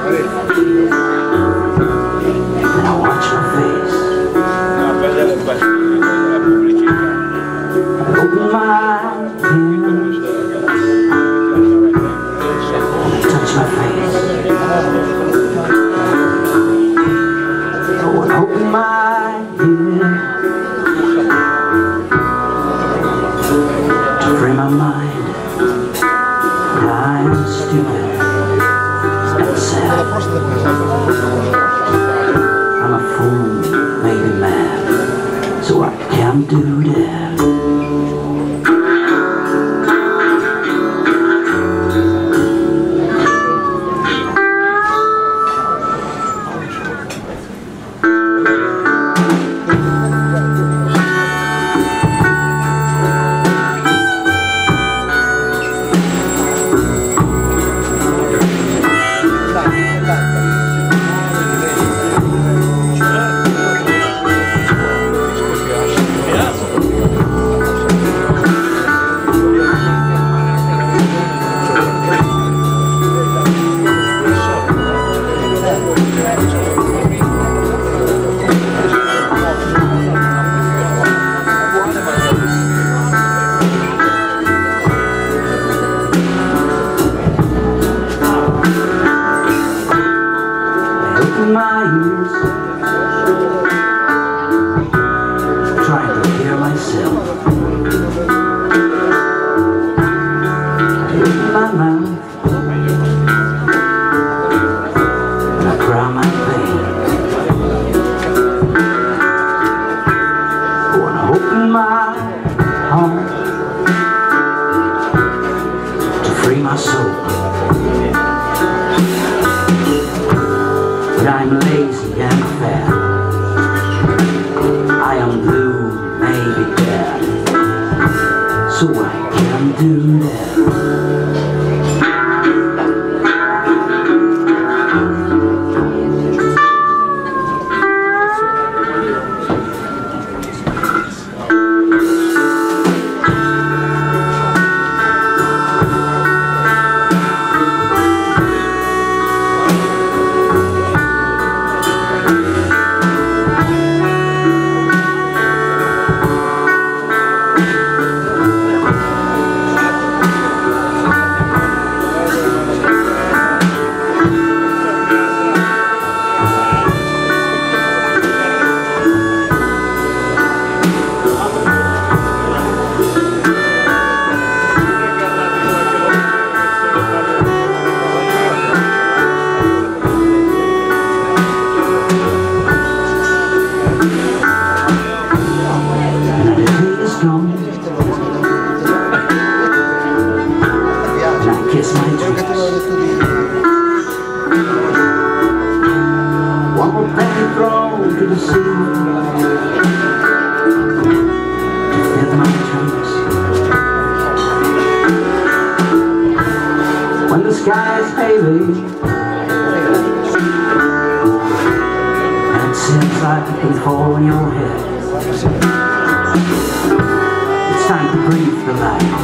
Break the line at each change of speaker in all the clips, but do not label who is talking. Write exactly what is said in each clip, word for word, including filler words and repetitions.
And I watch my face. I open my eyes and I touch my face. Oh, and open my eyes to free my mind. But I'm stupid and sad. I'm a fool, maybe mad, so I can't do that. My ears, trying to hear myself. I open my mouth and I cry my pain. Oh, and I open my heart to free my soul. But I'm lazy and fat. I am blue, maybe dead, so I can't do that. And I kiss my dreams. One more penny thrown to the sea to fill my dreams. When the sky is pale and it seems like it can fall on your head, it's time to breathe the light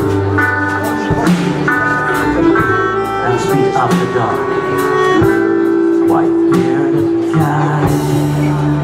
and speed up the dark. White-bearded guy.